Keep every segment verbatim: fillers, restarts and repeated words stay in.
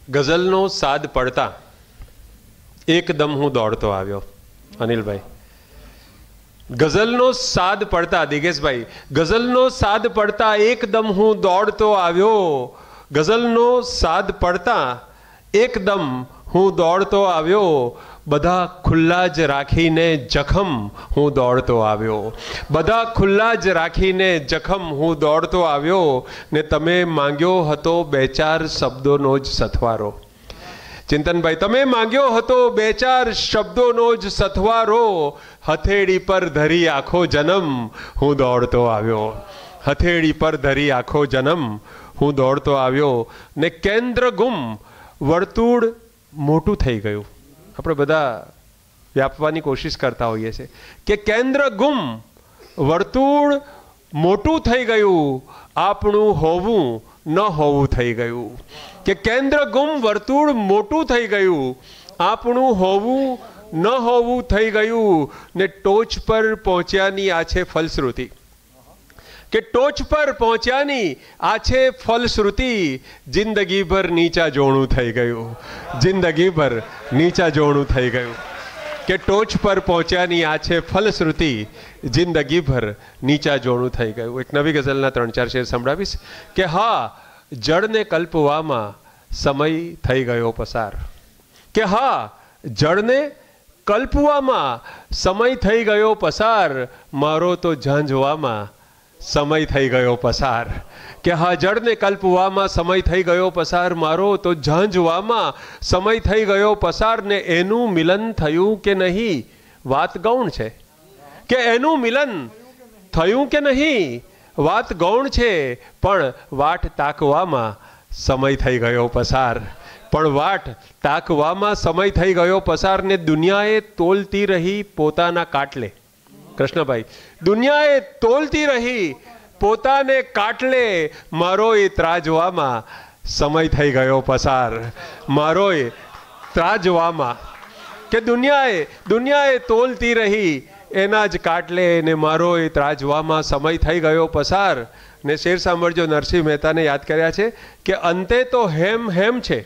ગઝલનો સાદ પડતા એકદમ હું દોડતો આવ્યો. અનિલભાઈ, ગઝલનો સાદ પડતા, દિગેશભાઈ, ગઝલનો સાદ પડતા એકદમ હું દોડતો આવ્યો. ગઝલનો સાદ પડતા એકદમ હું દોડતો આવ્યો. બધા ખુલ્લા જ રાખીને જખમ હું દોડતો આવ્યો. બધા ખુલ્લા જ રાખીને જખમ હું દોડતો આવ્યો. ને તમે માંગ્યો હતો બે ચાર શબ્દોનો જ સથવારો. ચિંતનભાઈ, તમે માંગ્યો હતો બે ચાર શબ્દોનો જ સથવારો. હથેળી પર ધરી આખો જન્મ હું દોડતો આવ્યો. હથેળી પર ધરી આખો જન્મ હું દોડતો આવ્યો. ને કેન્દ્ર ગુમ વર્તુળ મોટું થઈ ગયું. આપણે બધા વ્યાપવાની કોશિશ કરતા હોઈએ છીએ કે કેન્દ્ર ગુમ વર્તુળ મોટું થઈ ગયું. આપણું હોવું ન હોવું થઈ ગયું. કે કેન્દ્ર ગુમ વર્તુળ મોટું થઈ ગયું. આપણું હોવું ન હોવું થઈ ગયું. ને ટોચ પર પહોંચ્યાની આ છે ફલશ્રુતિ. કે ટોચ પર પહોંચ્યાની આ છે ફલશ્રુતિ. જિંદગીભર નીચા જોણું થઈ ગયું. જિંદગીભર નીચા જોણું થઈ ગયું. કે ટોચ પર પહોંચ્યાની આ છે ફલશ્રુતિ. જિંદગીભર નીચા જોણું થઈ ગયું. એક નવી ગઝલના ત્રણ ચાર શેર સંભળાવીશ કે હા, જળને કલ્પવામાં સમય થઈ ગયો પસાર. કે હા, જળને કલ્પવામાં સમય થઈ ગયો પસાર. મારો તો ઝાંઝવામાં સમય થઈ ગયો પસાર. કે હા, જળને કલ્પવામાં સમય થઈ ગયો પસાર. મારો તો ઝાંઝવામાં સમય થઈ ગયો પસાર. ને એનું મિલન થયું કે નહીં વાત ગૌણ છે. કે એનું મિલન થયું કે નહીં વાત ગૌણ છે. પણ વાટ તાકવામાં સમય થઈ ગયો પસાર. પણ વાટ તાકવામાં સમય થઈ ગયો પસાર. ને દુનિયાએ તોલતી રહી પોતાના કાટલે. કૃષ્ણભાઈ, દુનિયાએ તોલતી રહી પોતાને કાટલે. મારોય ત્રાજવામાં સમય થઈ ગયો પસાર. મારોય ત્રાજવામાં. કે દુનિયાએ દુનિયાએ તોલતી રહી એના જ કાટલે. ને મારોય ત્રાજવામાં સમય થઈ ગયો પસાર. ને શેર સાંભળજો, નરસિંહ મહેતાને યાદ કર્યા છે કે અંતે તો હેમ હેમ છે.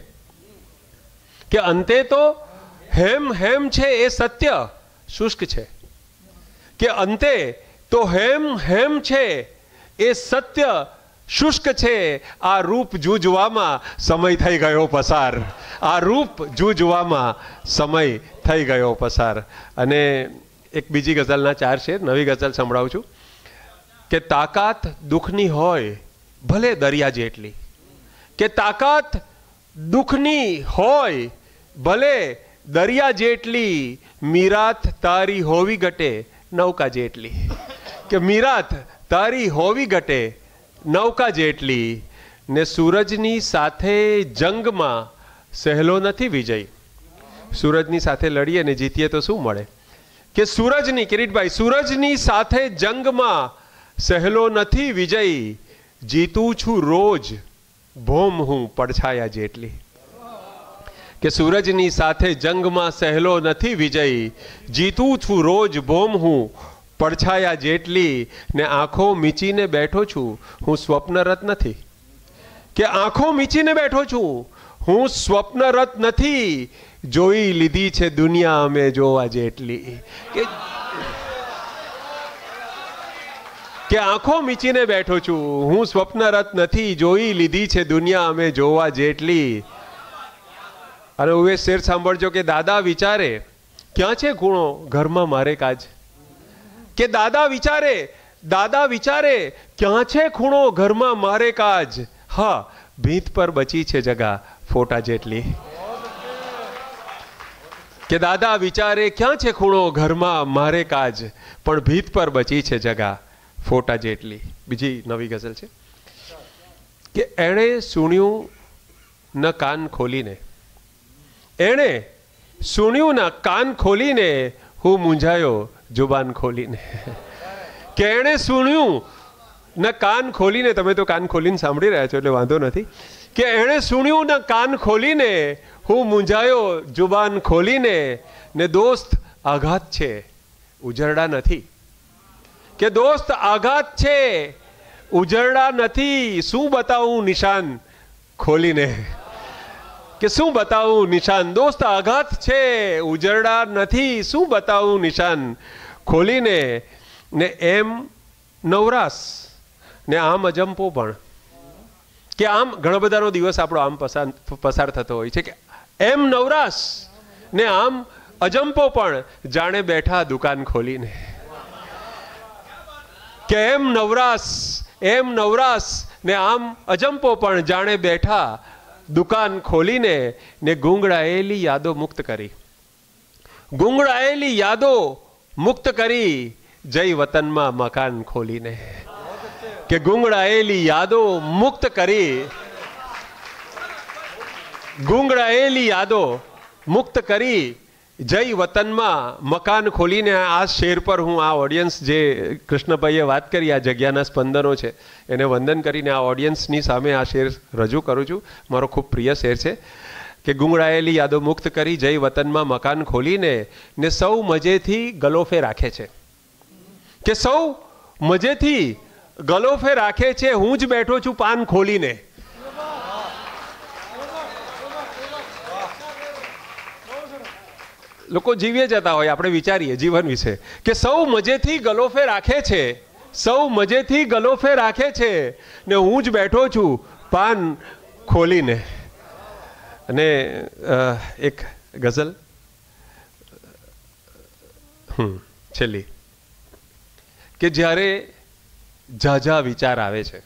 કે અંતે તો હેમ હેમ છે એ સત્ય શુષ્ક છે. કે અંતે તો હેમ હેમ છે એ સત્ય શુષ્ક છે. આ રૂપ જૂજવામાં સમય થઈ ગયો પસાર. આ રૂપ જૂજવામાં સમય થઈ ગયો પસાર. અને એક બીજી ગઝલના ચાર શેર, નવી ગઝલ સંભળાવું છું કે તાકાત દુઃખની હોય ભલે દરિયા જેટલી. કે તાકાત દુઃખની હોય ભલે દરિયા જેટલી. મીરાત તારી હોવી ગટે નૌકા જેટલી. કે મીરાત તારી હોવી ગટે નૌકા જેટલી. ને સૂરજની સાથે જંગમાં સહેલો નથી વિજય. સૂરજની સાથે લડીએ ને જીતીએ તો શું મળે. કે સૂરજની, કિરીટભાઈ, સૂરજની સાથે જંગમાં સહેલો નથી વિજય. જીતું છું રોજ ભોમ હું પડછાયા જેટલી. કે સૂરજની સાથે જંગમાં સહેલો નથી વિજય. જીતું છું રોજ ભોમ હું પડછાયા જેટલી. ને આંખો મીચીને બેઠો છું હું સ્વપ્નરત નથી. કે આંખો મીચીને બેઠો છું હું સ્વપ્નરત નથી. જોઈ લીધી છે દુનિયા અમે જોવા જેટલી. કે કે આંખો મીચીને બેઠો છું હું સ્વપ્નરત નથી. જોઈ લીધી છે દુનિયા અમે જોવા જેટલી. અને હવે શેર સાંભળજો કે દાદા વિચારે ક્યાં છે ખૂણો ઘરમાં મારે કાજ. કે દાદા વિચારે દાદા વિચારે ક્યાં છે ખૂણો ઘરમાં મારે કાજ. હા, ભીંત પર બચી છે જગા ફોટા જેટલી. કે દાદા વિચારે ક્યાં છે ખૂણો ઘરમાં મારે કાજ. પણ ભીંત પર બચી છે જગા ફોટા જેટલી. બીજી નવી ગઝલ છે કે એણે સુણ્યું ન કાન ખોલીને. એણે સુણ્યું ન કાન ખોલીને. હું મૂંઝાયો જુબાન ખોલીને. કે એણે સુણ્યું ન કાન ખોલીને. તમે તો કાન ખોલીને સાંભળી રહ્યા છો એટલે વાંધો નથી. કે એણે સુણ્યું ન કાન ખોલીને. હું મૂંઝાયો જુબાન ખોલીને. ને દોસ્ત આઘાત છે ઉજરડા નથી. કે દોસ્ત આઘાત છે ઉજરડા નથી. શું બતાવું નિશાન ખોલીને. કે શું બતાવું નિશાન, દોસ્ત આઘાત છે ઉજરડા નથી, શું બતાવું નિશાન ખોલીને, ને એમ નવરાશ ને આમ અજંપો પણ, કે આમ ઘણા બધાનો દિવસ આપણો આમ પસાર પસાર થતો હોય છે, કે એમ નવરાશ ને આમ અજંપો પણ, જાણે બેઠા દુકાન ખોલીને, કે એમ નવરાશ એમ નવરાશ ને આમ અજંપો પણ, જાણે બેઠા દુકાન ખોલીને, ને ગુંગળાયેલી યાદો મુક્ત કરી, ગુંગળાયેલી યાદો મુક્ત કરી, જય વતનમાં મકાન ખોલીને, કે ગુંગળાયેલી યાદો મુક્ત કરી, ગુંગળાયેલી યાદો મુક્ત કરી, જય વતનમાં મકાન ખોલીને. આ શેર પર હું આ ઓડિયન્સ જે કૃષ્ણભાઈએ વાત કરી, આ જગ્યાના સ્પંદનો છે, એને વંદન કરીને આ ઓડિયન્સની સામે આ શેર રજૂ કરું છું. મારો ખૂબ પ્રિય શેર છે કે ગુંગળાયેલી યાદો મુક્ત કરી, જય વતનમાં મકાન ખોલીને, ને સૌ મજેથી ગલોફે રાખે છે, કે સૌ મજેથી ગલોફે રાખે છે, હું જ બેઠો છું પાન ખોલીને. લોકો જીવીએ જતા હોય, આપણે વિચારીએ જીવન વિશે, કે સૌ મજેથી ગલોફે રાખે છે, સૌ મજેથી ગલોફે રાખે છે, ને હું જ બેઠો છું પાન ખોલીને. અને એક ગઝલ હમ છેલ્લી, કે જ્યારે ઝાઝા વિચાર આવે છે,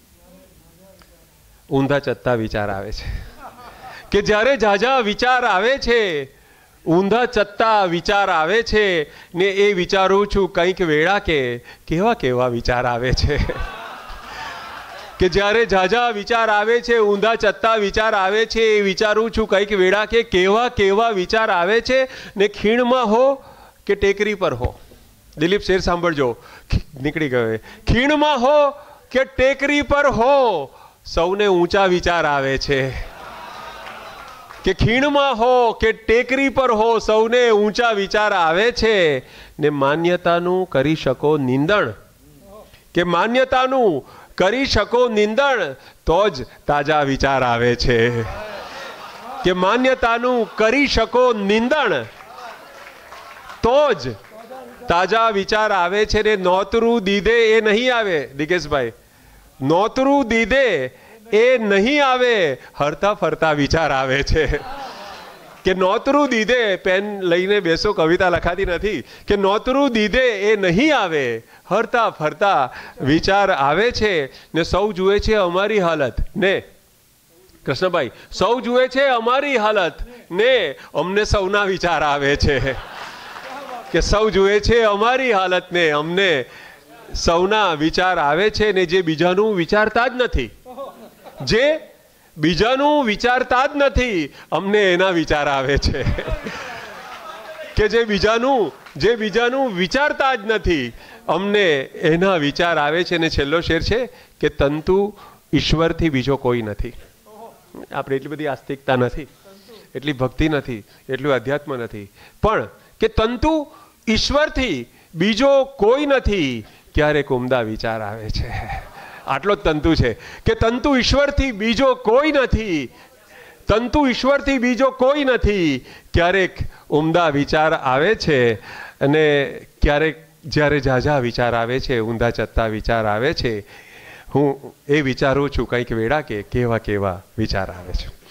ઊંધા ચત્તા વિચાર આવે છે, કે જ્યારે ઝાઝા વિચાર આવે છે, ઊંધા ચત્તા વિચાર આવે છે, ને એ વિચારું છું કંઈક વેળા કે કેવા કેવા વિચાર આવે છે. કે જ્યારે ઝાઝા વિચાર આવે છે, ઊંધા ચત્તા વિચાર આવે છે, એ વિચારું છું કંઈક વેળા કે કેવા કેવા વિચાર આવે છે, ને ખીણમાં હો કે ટેકરી પર હો. દિલીપ શેર સાંભળજો, નીકળી ગયો. ખીણમાં હો કે ટેકરી પર હો, સૌને ઊંચા વિચાર આવે છે, કે ખીણમાં હો કે ટેકરી પર હો, સૌને ઊંચા વિચાર આવે છે, ને માન્યતાનું કરી શકો નિંદણ, કે માન્યતાનું કરી શકો નિંદણ, તો જ તાજા વિચાર આવે છે, કે માન્યતાનું કરી શકો નિંદણ, તો જ તાજા વિચાર આવે છે, ને નોતરું દીધે એ નહીં આવે. દિગેશભાઈ, નોતરું દીધે એ નહીં આવે, હરતા ફરતા વિચાર આવે છે, કે નોતરું દીધે, પેન લઈને બેસો, કવિતા લખાતી નથી, કે નોતરું દીધે એ નહીં આવે, હરતા ફરતા વિચાર આવે છે, ને સૌ જુએ છે અમારી હાલત, ને કૃષ્ણભાઈ સૌ જુએ છે અમારી હાલત, ને અમને સૌના વિચાર આવે છે, કે સૌ જુએ છે અમારી હાલત, ને અમને સૌના વિચાર આવે છે, ને જે બીજાનું વિચારતા જ નથી, જે બીજાનું વિચારતા જ નથી, અમને એના વિચાર આવે છે, કે જે બીજાનું જે બીજાનું વિચારતા જ નથી, અમને એના વિચાર આવે છે. ને છેલ્લો શેર છે કે તંતુ ઈશ્વરથી બીજો કોઈ નથી. આપણે એટલી બધી આસ્તિકતા નથી, એટલી ભક્તિ નથી, એટલું અધ્યાત્મ નથી, પણ કે તંતુ ઈશ્વરથી બીજો કોઈ નથી, ક્યારેક ઉમદા વિચાર આવે છે. આટલો જ તંતુ છે, કે તંતુ ઈશ્વરથી બીજો કોઈ નથી, તંતુ ઈશ્વરથી બીજો કોઈ નથી, ક્યારેક ઉમદા વિચાર આવે છે, અને ક્યારેક જ્યારે ઝાઝા વિચાર આવે છે, ઊંધા ચત્તા વિચાર આવે છે, હું એ વિચારું છું કંઈક વેળા કે કેવા કેવા વિચાર આવે છે.